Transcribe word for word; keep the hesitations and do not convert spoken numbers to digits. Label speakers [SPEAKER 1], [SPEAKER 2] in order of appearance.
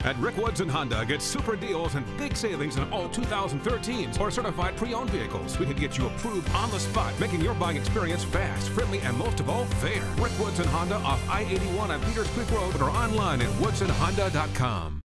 [SPEAKER 1] At Rick Woodson Honda, get super deals and big savings on all two thousand thirteens or certified pre-owned vehicles. We can get you approved on the spot, making your buying experience fast, friendly, and most of all, fair. Rick Woodson Honda off I eighty-one on Peters Creek Road or online at woodson honda dot com.